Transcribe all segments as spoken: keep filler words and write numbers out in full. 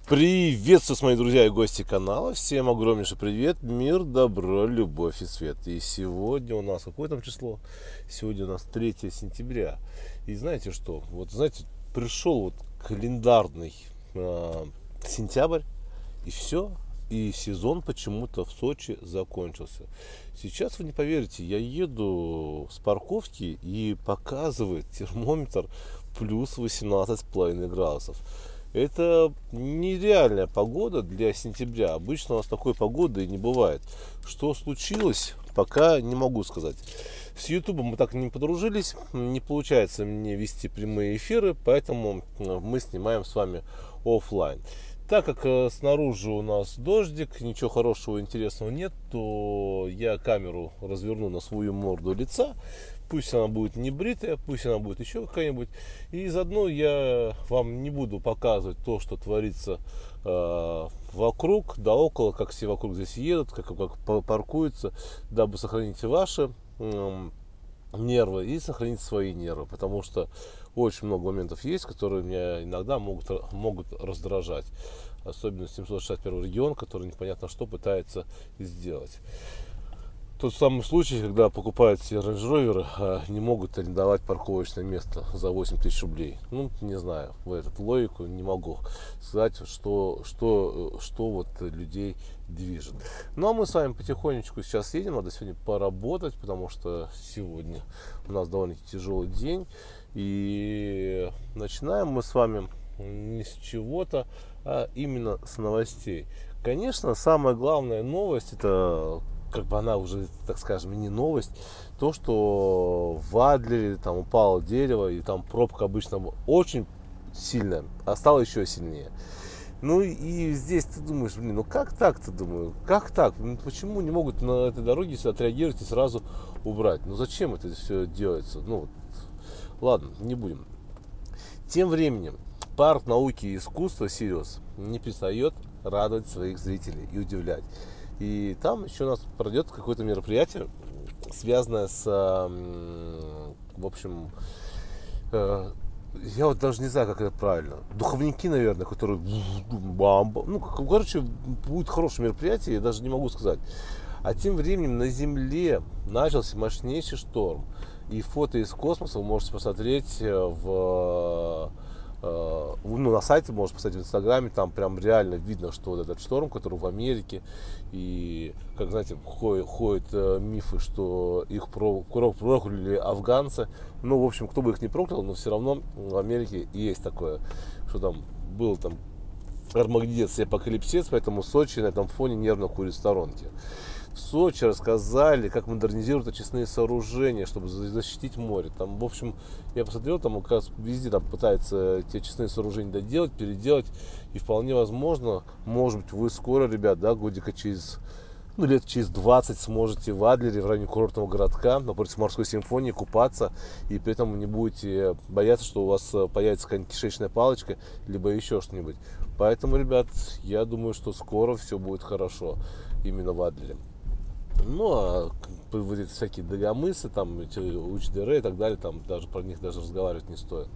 Приветствую, мои друзья и гости канала. Всем огромнейший привет, мир, добро, любовь и свет. И сегодня у нас, какое там число? Сегодня у нас третье сентября. И знаете что? Вот знаете, пришел вот календарный э, сентябрь, и все. И сезон почему-то в Сочи закончился. Сейчас вы не поверите, я еду с парковки и показывает термометр плюс восемнадцать с половиной градусов. Это нереальная погода для сентября. Обычно у нас такой погоды и не бывает. Что случилось, пока не могу сказать. С Ютубом мы так и не подружились. Не получается мне вести прямые эфиры, поэтому мы снимаем с вами офлайн. Так как снаружи у нас дождик, ничего хорошего и интересного нет, то я камеру разверну на свою морду лица. Пусть она будет не бритая, пусть она будет еще какая-нибудь. И заодно я вам не буду показывать то, что творится э, вокруг, да около, как все вокруг здесь едут, как, как паркуются, дабы сохранить ваши э, нервы и сохранить свои нервы. Потому что очень много моментов есть, которые меня иногда могут, могут раздражать. Особенно семьсот шестьдесят первый регион, который непонятно что пытается сделать. Тот самый случай, когда покупают все Range Rover, а не могут арендовать парковочное место за восемь тысяч рублей. Ну, не знаю, в эту логику не могу сказать, что, что, что вот людей движет. Ну, а мы с вами потихонечку сейчас едем, надо сегодня поработать, потому что сегодня у нас довольно-таки тяжелый день. И начинаем мы с вами не с чего-то, а именно с новостей. Конечно, самая главная новость, это как бы она уже, так скажем, не новость, то, что в Адлере там упало дерево, и там пробка обычно очень сильная, а стала еще сильнее. Ну и здесь ты думаешь, блин, ну как так-то, думаю, как так? Ну, почему не могут на этой дороге отреагировать и сразу убрать? Ну зачем это все делается? Ну вот, ладно, не будем. Тем временем парк науки и искусства Сириус не перестает радовать своих зрителей и удивлять. И там еще у нас пройдет какое-то мероприятие, связанное с, в общем, я вот даже не знаю, как это правильно. Духовники, наверное, которые, ну, короче, будет хорошее мероприятие, я даже не могу сказать. А тем временем на Земле начался мощнейший шторм. И фото из космоса вы можете посмотреть в... Ну, на сайте, можете посмотреть в Инстаграме, там прям реально видно, что вот этот шторм, который в Америке, и, как знаете, ходят, ходят мифы, что их прокляли афганцы. Ну, в общем, кто бы их не проклял, но все равно в Америке есть такое, что там был там армагеддец и апокалипсис, поэтому Сочи на этом фоне нервно курит в сторонке. В Сочи рассказали, как модернизируют очистные сооружения, чтобы защитить море. Там, в общем, я посмотрел, там как раз везде там пытаются эти очистные сооружения доделать, переделать. И вполне возможно, может быть, вы скоро, ребят, да, годика через, ну, лет через двадцать сможете в Адлере, в районе курортного городка, напротив морской симфонии купаться. И при этом не будете бояться, что у вас появится какая-нибудь кишечная палочка, либо еще что-нибудь. Поэтому, ребят, я думаю, что скоро все будет хорошо именно в Адлере. Ну, а вот эти всякие Дагомысы, там, эти Уч-Дере и так далее, там даже про них даже разговаривать не стоит.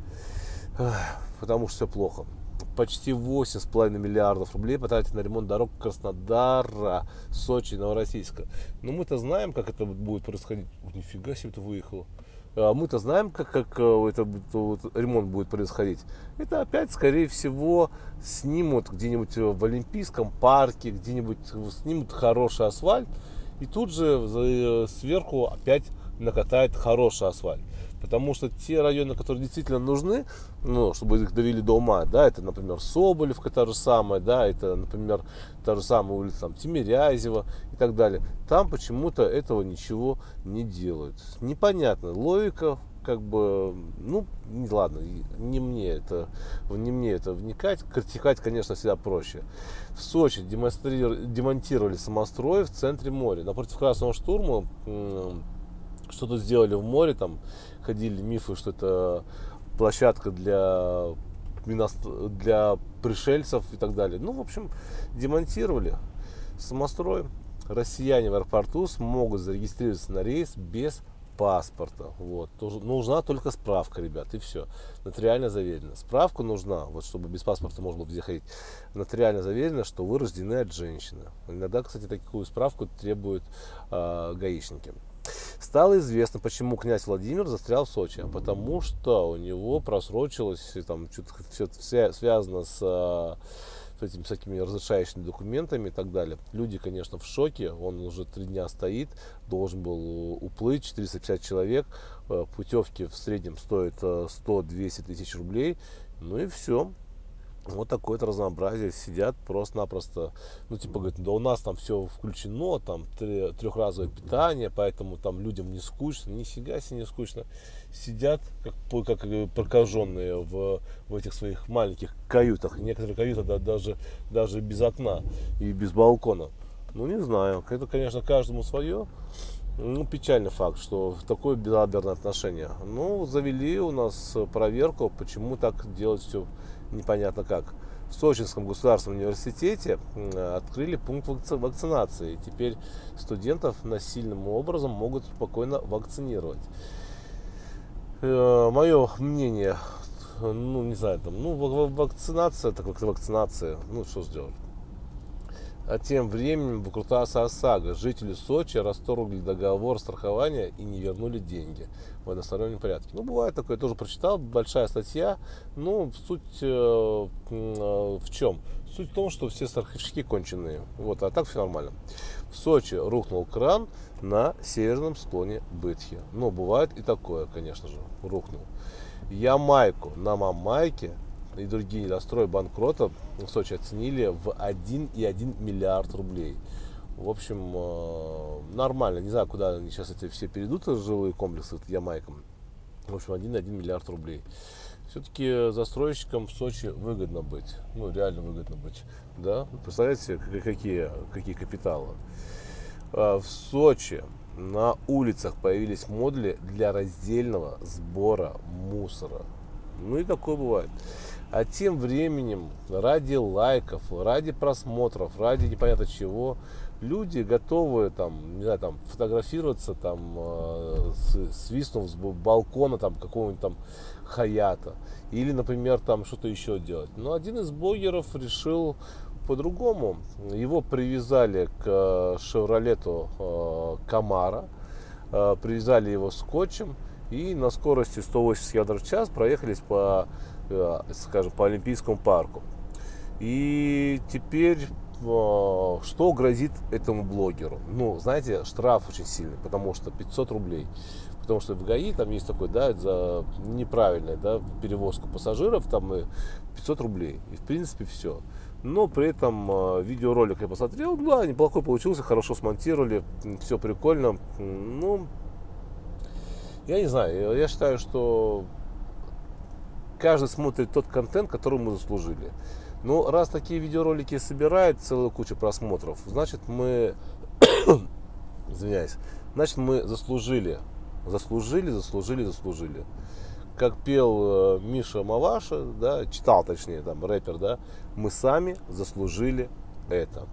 Потому что все плохо. Почти восемь с половиной миллиардов рублей потратить на ремонт дорог Краснодара, Сочи и Новороссийска. Но мы-то знаем, как это будет происходить. Нифига себе, ты выехал. Мы-то знаем, как, как это, вот, ремонт будет происходить. Это опять, скорее всего, снимут где-нибудь в Олимпийском парке, где-нибудь снимут хороший асфальт, и тут же сверху опять накатает хороший асфальт. Потому что те районы, которые действительно нужны, ну, чтобы их довели до ума, да, это, например, Соболевка та же самая, да, это, например, та же самая улица там, Тимирязева и так далее. Там почему-то этого ничего не делают. Непонятно, логика, как бы, ну, не, ладно, не мне это, не мне это вникать, критиковать, конечно, всегда проще. В Сочи демонтировали самострой в центре моря, напротив Красного Штурма. Что-то сделали в море, там ходили мифы, что это площадка для, для пришельцев и так далее. Ну, в общем, демонтировали самострой. Россияне в аэропорту смогут зарегистрироваться на рейс без паспорта. Вот. Нужна только справка, ребят, и все. Нотариально заверено. Справка нужна, вот, чтобы без паспорта можно было где ходить. Нотариально заверено, что вы рождены от женщины. Иногда, кстати, такую справку требуют э, гаишники. Стало известно, почему князь Владимир застрял в Сочи. Потому что у него просрочилось, там что-то все связано с, с этими всякими разрешающими документами и так далее. Люди, конечно, в шоке. Он уже три дня стоит, должен был уплыть, четыреста пятьдесят человек. Путевки в среднем стоят сто-двести тысяч рублей. Ну и все. Вот такое-то разнообразие. Сидят просто-напросто, ну типа говорят, да у нас там все включено, там трехразовое питание, поэтому там людям не скучно. Нифига себе не скучно. Сидят как, как прокаженные в, в этих своих маленьких каютах. Некоторые каюты да, даже, даже без окна и без балкона. Ну не знаю, это, конечно, каждому свое. Ну, печальный факт, что такое безалаберное отношение. Ну, завели у нас проверку, почему так делать все непонятно как. В Сочинском государственном университете открыли пункт вакцинации. Теперь студентов насильным образом могут спокойно вакцинировать. Мое мнение, ну, не знаю, там, ну, вакцинация, так как вакцинация, ну, что сделать. А тем временем выкрутасы ОСАГО. Жители Сочи расторгли договор страхования и не вернули деньги в одностороннем порядке. Ну, бывает такое, я тоже прочитал, большая статья. Ну, суть э, э, в чем? Суть в том, что все страховщики конченые. Вот, а так все нормально. В Сочи рухнул кран на северном склоне Бытхи. Но бывает и такое, конечно же, рухнул. Ямайку на Мамайке и другие недострои банкрота в Сочи оценили в один и один миллиард рублей. В общем, нормально. Не знаю, куда они сейчас эти все перейдут, жилые комплексы с Ямайком. В общем, один и один миллиард рублей. Все-таки застройщикам в Сочи выгодно быть. Ну, реально выгодно быть. Да? Представляете, какие, какие капиталы. В Сочи на улицах появились модули для раздельного сбора мусора. Ну и такое бывает. А тем временем ради лайков, ради просмотров, ради непонятно чего, люди готовы там, не знаю, там фотографироваться, там, э, свистнув с балкона там какого-нибудь там Хаята. Или, например, там что-то еще делать. Но один из блогеров решил по-другому. Его привязали к шевролету э, Камара, э, привязали его скотчем. И на скорости сто восемьдесят километров в час проехались по, скажем, по Олимпийскому парку. И теперь что грозит этому блогеру? Ну, знаете, штраф очень сильный, потому что пятьсот рублей. Потому что в ГАИ там есть такой, да, за неправильную, да, перевозку пассажиров, там и пятьсот рублей. И в принципе все. Но при этом видеоролик я посмотрел, да, неплохой получился, хорошо смонтировали, все прикольно. Ну, я не знаю, я считаю, что каждый смотрит тот контент, который мы заслужили. Но раз такие видеоролики собирают целую кучу просмотров, значит мы, извиняюсь, значит мы заслужили, заслужили, заслужили, заслужили. Как пел Миша Маваша, да, читал точнее, там, рэпер, да, мы сами заслужили это.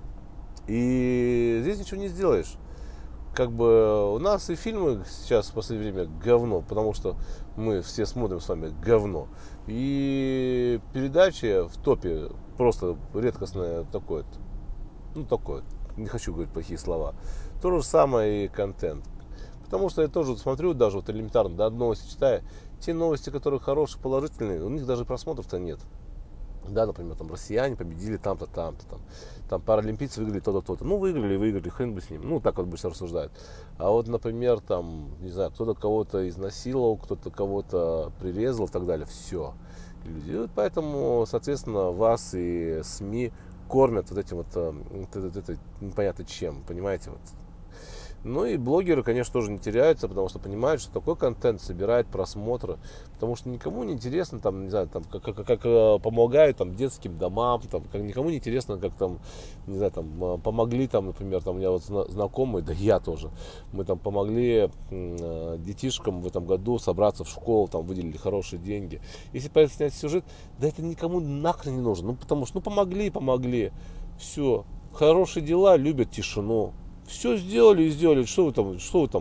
И здесь ничего не сделаешь. Как бы у нас и фильмы сейчас в последнее время говно, потому что мы все смотрим с вами говно. И передачи в топе просто редкостное такое, ну такое, не хочу говорить плохие слова. То же самое и контент. Потому что я тоже смотрю, даже вот элементарно, да, новости читаю, те новости, которые хорошие, положительные, у них даже просмотров-то нет. Да, например, там россияне победили там-то, там-то, там, там паралимпийцы выиграли то-то, то-то. Ну, выиграли, выиграли, хрен бы с ним. Ну, так вот обычно рассуждают. А вот, например, там, не знаю, кто-то кого-то изнасиловал, кто-то кого-то прирезал и так далее. Все. Люди. Вот поэтому, соответственно, вас и СМИ кормят вот этим вот, вот это, это, непонятно чем, понимаете, вот. Ну и блогеры, конечно, тоже не теряются, потому что понимают, что такой контент собирает просмотры, потому что никому не интересно, там, не знаю, там, как, как, как помогают там, детским домам, там, как, никому не интересно, как там, не знаю, там, помогли, там, например, там, у меня вот знакомые, да я тоже, мы там помогли э, детишкам в этом году собраться в школу, там, выделили хорошие деньги. Если поэтому снять сюжет, да это никому нахрен не нужно, ну, потому что, ну, помогли, помогли, все, хорошие дела любят тишину. Все сделали и сделали. Что вы там, что вы там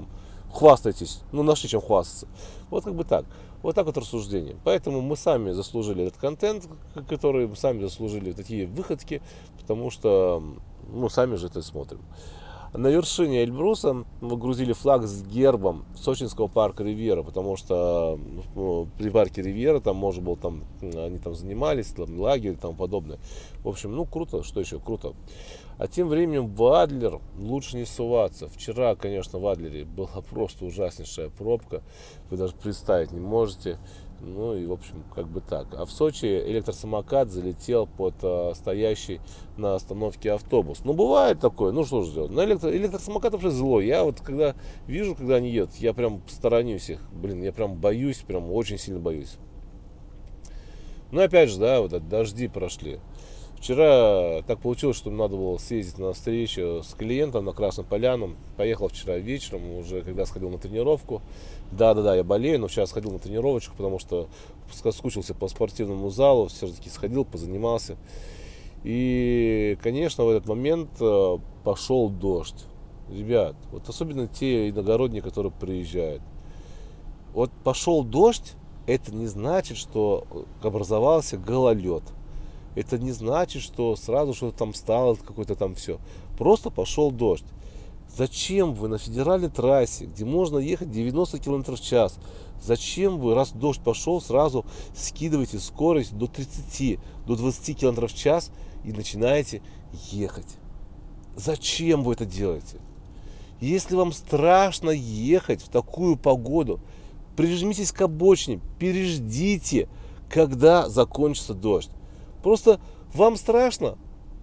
хвастайтесь, ну нашли чем хвастаться. Вот как бы так. Вот так вот рассуждение. Поэтому мы сами заслужили этот контент, который мы сами заслужили такие выходки, потому что ну, сами же это смотрим. На вершине Эльбруса мы грузили флаг с гербом сочинского парка Ривьера, потому что ну, при парке Ривьера там можно было, там, они там занимались, там, лагерь и тому подобное. В общем, ну круто, что еще круто. А тем временем в Адлер лучше не суваться. Вчера, конечно, в Адлере была просто ужаснейшая пробка, вы даже представить не можете. Ну и, в общем, как бы так. А в Сочи электросамокат залетел под а, стоящий на остановке автобус. Ну, бывает такое. Ну, что же делать? Но электро... электросамокат вообще злой. Я вот, когда вижу, когда они едут, я прям сторонюсь их. Блин, я прям боюсь, прям очень сильно боюсь. Ну, опять же, да, вот дожди прошли. Вчера так получилось, что надо было съездить на встречу с клиентом на Красную Поляну. Поехал вчера вечером, уже когда сходил на тренировку. Да-да-да, я болею, но вчера сходил на тренировочку, потому что соскучился по спортивному залу. Все-таки сходил, позанимался. И, конечно, в этот момент пошел дождь. Ребят, вот особенно те иногородние, которые приезжают. Вот пошел дождь, это не значит, что образовался гололед. Это не значит, что сразу что-то там стало, какое-то там все. Просто пошел дождь. Зачем вы на федеральной трассе, где можно ехать девяносто километров в час, зачем вы, раз дождь пошел, сразу скидываете скорость до тридцати, до двадцати километров в час и начинаете ехать? Зачем вы это делаете? Если вам страшно ехать в такую погоду, прижмитесь к обочине, переждите, когда закончится дождь. Просто вам страшно,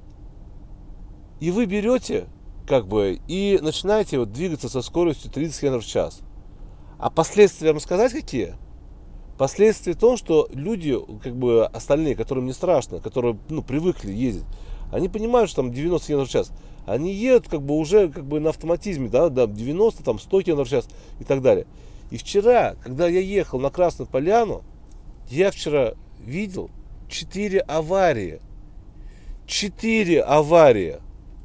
и вы берете, как бы, и начинаете вот двигаться со скоростью тридцать километров в час. А последствия вам сказать какие? Последствия в том, что люди, как бы, остальные, которым не страшно, которые, ну, привыкли ездить, они понимают, что там девяносто километров в час. Они едут, как бы, уже, как бы, на автоматизме, да, да, девяносто, там, сто километров в час и так далее. И вчера, когда я ехал на Красную Поляну, я вчера видел четыре аварии. Четыре аварии.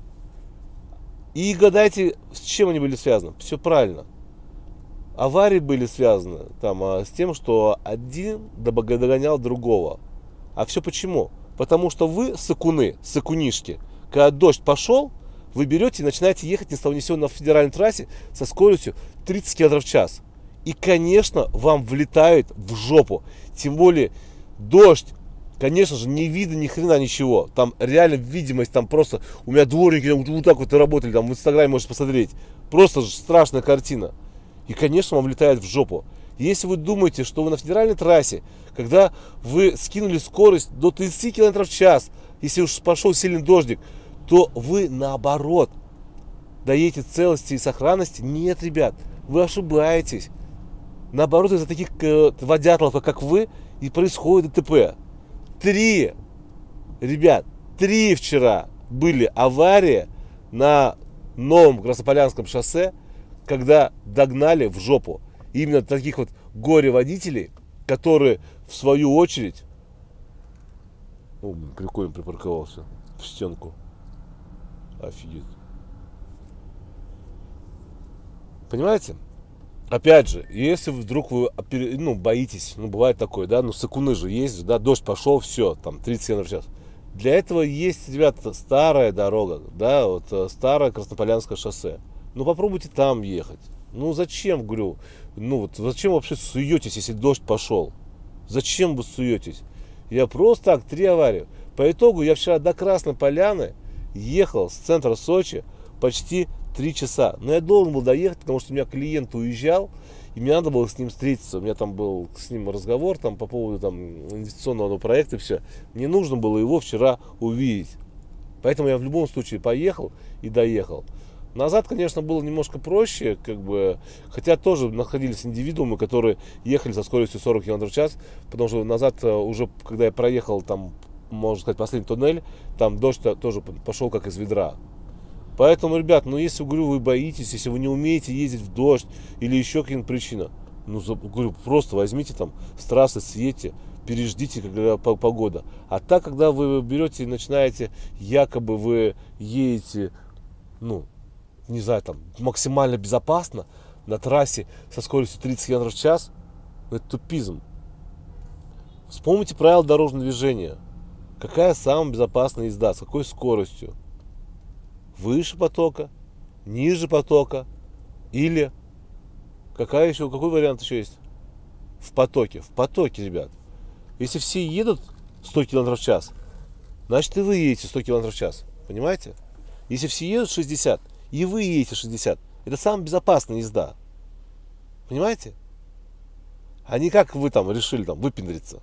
И гадайте, с чем они были связаны. Все правильно. Аварии были связаны там, а, с тем, что один догонял другого. А все почему? Потому что вы, сыкуны, сыкунишки, когда дождь пошел, вы берете и начинаете ехать ни с того ни с сего на федеральной трассе со скоростью тридцать километров в час. И, конечно, вам влетает в жопу. Тем более, дождь. Конечно же, не видно ни хрена ничего. Там реально видимость, там просто у меня дворники вот, вот так вот и работали, там в инстаграме можете посмотреть. Просто же страшная картина. И, конечно, вам влетает в жопу. Если вы думаете, что вы на федеральной трассе, когда вы скинули скорость до тридцати километров в час, если уж пошел сильный дождик, то вы наоборот доедете целости и сохранности. Нет, ребят, вы ошибаетесь. Наоборот, из-за таких э, водятлов, как вы, и происходит ДТП. Три, ребят, три вчера были аварии на новом Краснополянском шоссе, когда догнали в жопу именно таких вот горе-водителей, которые в свою очередь... О, блин, прикольно припарковался в стенку. Офигеть. Понимаете? Опять же, если вдруг вы, ну, боитесь, ну, бывает такое, да, ну, сыкуны же есть, да, дождь пошел, все, там, тридцать километров в час. Для этого есть, ребята, старая дорога, да, вот, старое Краснополянское шоссе. Ну, попробуйте там ехать. Ну, зачем, говорю, ну, вот, зачем вообще суетесь, если дождь пошел? Зачем вы суетесь? Я просто так, три аварии. По итогу я вчера до Красной Поляны ехал с центра Сочи почти три часа. Но я должен был доехать, потому что у меня клиент уезжал, и мне надо было с ним встретиться. У меня там был с ним разговор там, по поводу там, инвестиционного проекта и все. Мне нужно было его вчера увидеть. Поэтому я в любом случае поехал и доехал. Назад, конечно, было немножко проще, как бы, хотя тоже находились индивидуумы, которые ехали со скоростью сорок километров в час, потому что назад уже, когда я проехал, там, можно сказать, последний туннель, там дождь тоже пошел как из ведра. Поэтому, ребят, ну если, говорю, вы боитесь, если вы не умеете ездить в дождь или еще какие-то причины, ну, говорю, просто возьмите там с трассы, съедьте, переждите, когда погода. А так, когда вы берете и начинаете, якобы вы едете, ну, не знаю, там, максимально безопасно, на трассе со скоростью тридцать километров в час, ну, это тупизм. Вспомните правила дорожного движения. Какая самая безопасная езда, с какой скоростью? Выше потока, ниже потока или какая еще, какой вариант еще есть? В потоке. В потоке, ребят. Если все едут сто километров в час, значит и вы едете сто километров в час. Понимаете? Если все едут шестьдесят, и вы едете шестьдесят, это самая безопасная езда. Понимаете? А не как вы там решили там выпендриться.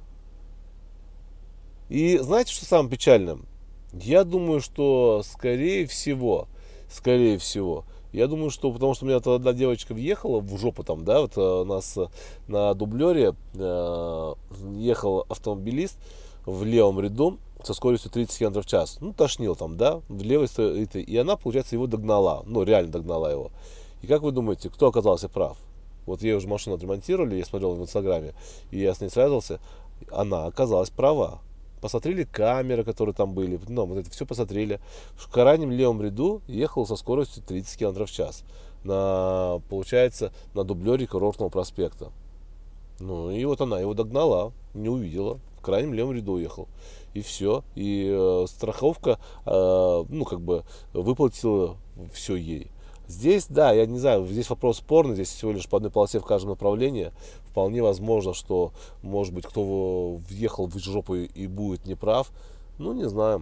И знаете, что самое печальное? Я думаю, что скорее всего, скорее всего, я думаю, что потому что у меня одна девочка въехала в жопу там, да, вот у нас на дублере э, ехал автомобилист в левом ряду со скоростью тридцать километров в час. Ну, тошнил там, да, в левой стороне. И она, получается, его догнала. Ну, реально догнала его. И как вы думаете, кто оказался прав? Вот ей уже машину отремонтировали, я смотрел в Инстаграме, и я с ней связывался. Она оказалась права. Посмотрели камеры, которые там были, ну, вот это все посмотрели. В крайнем левом ряду ехал со скоростью тридцать километров в час. На, получается, на дублере Курортного проспекта. Ну, и вот она его догнала, не увидела. В крайнем левом ряду уехал. И все. И э, страховка, э, ну, как бы, выплатила все ей. Здесь, да, я не знаю, здесь вопрос спорный, здесь всего лишь по одной полосе в каждом направлении. Вполне возможно, что, может быть, кто въехал в жопу и будет неправ. Ну, не знаю.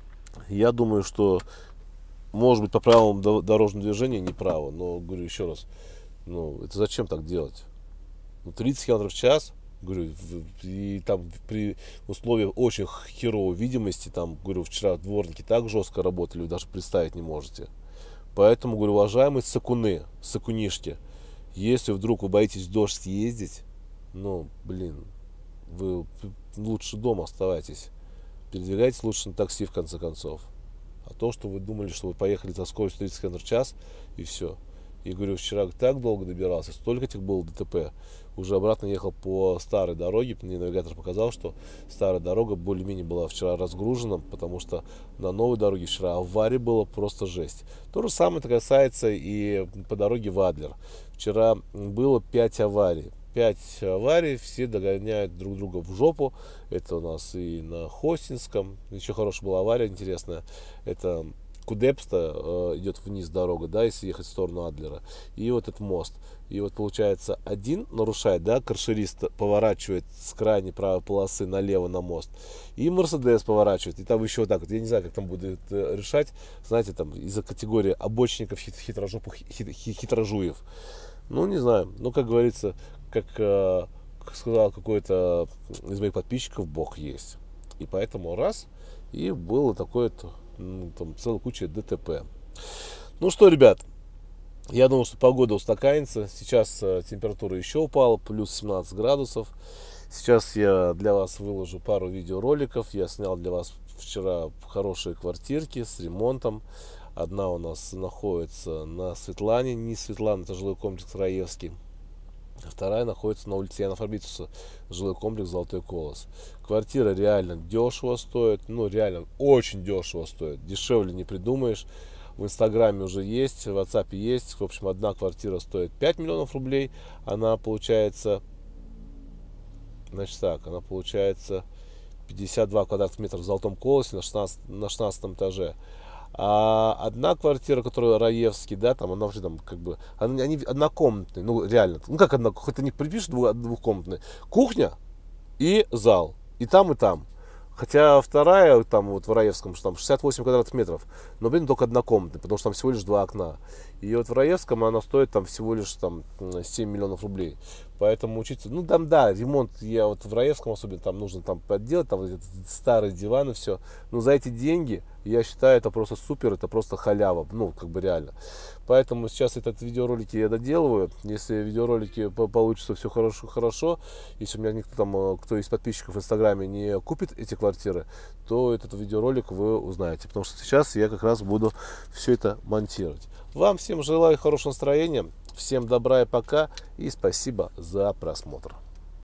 Я думаю, что, может быть, по правилам дорожного движения неправо. Но, говорю еще раз, ну, это зачем так делать? Ну, тридцать километров в час, говорю, и там при условиях очень херовой видимости, там, говорю, вчера дворники так жестко работали, вы даже представить не можете. Поэтому, говорю, уважаемые сакуны, сакунишки, если вдруг вы боитесь в дождь ездить, ну, блин, вы лучше дома оставайтесь. Передвигайтесь лучше на такси, в конце концов. А то, что вы думали, что вы поехали со скоростью тридцать километров в час, и все. И, говорю, вчера так долго добирался, столько этих было ДТП. Уже обратно ехал по старой дороге. Мне навигатор показал, что старая дорога более-менее была вчера разгружена, потому что на новой дороге вчера аварий было просто жесть. То же самое касается и по дороге в Адлер. Вчера было пять аварий. пять аварий, все догоняют друг друга в жопу. Это у нас и на Хостинском. Еще хорошая была авария интересная. Это Кудепста э, идет вниз дорога, да, если ехать в сторону Адлера. И вот этот мост. И вот получается, один нарушает, да, каршерист поворачивает с крайней правой полосы налево на мост. И Мерседес поворачивает. И там еще вот так вот, я не знаю, как там будет э, решать. Знаете, там из-за категории обочинников хит, хитрожопых хит, хит, хитрожуев. Ну, не знаю. Ну, как говорится, как, э, как сказал какой-то из моих подписчиков, Бог есть. И поэтому раз, и было такое-то, ну, там целая куча ДТП. Ну что, ребят, я думал, что погода устаканится. Сейчас э, температура еще упала, плюс семнадцать градусов. Сейчас я для вас выложу пару видеороликов. Я снял для вас вчера хорошие квартирки с ремонтом. Одна у нас находится на Светлане, не Светлана, это жилой комплекс Раевский. Вторая находится на улице Яна Фарбитуса, жилой комплекс Золотой Колос. Квартира реально дешево стоит, ну реально очень дешево стоит, дешевле не придумаешь. В Инстаграме уже есть, в WhatsApp есть. В общем, одна квартира стоит пять миллионов рублей. Она получается, значит так, она получается пятьдесят два квадратных метра в Золотом Колосе на шестнадцатом, на шестнадцатом этаже. А одна квартира, которая Раевский, да, там она вообще там как бы, они, они однокомнатные, ну реально, ну как одна, хоть они припишут двух, двухкомнатные, кухня и зал, и там, и там. Хотя вторая, там вот в Раевском, что там шестьдесят восемь квадратных метров, но, блин, только однокомнатная, потому что там всего лишь два окна. И вот в Раевском она стоит там всего лишь там семь миллионов рублей. Поэтому учиться, ну там да, ремонт, я вот в Раевском особенно там нужно там подделать, там вот старые диваны, все. Но за эти деньги, я считаю, это просто супер, это просто халява, ну как бы реально. Поэтому сейчас этот видеоролики я доделываю. Если видеоролики получится все хорошо, хорошо, если у меня никто там, кто из подписчиков в Инстаграме не купит эти квартиры, то этот видеоролик вы узнаете. Потому что сейчас я как раз буду все это монтировать. Вам всем желаю хорошего настроения, всем добра и пока, и спасибо за просмотр.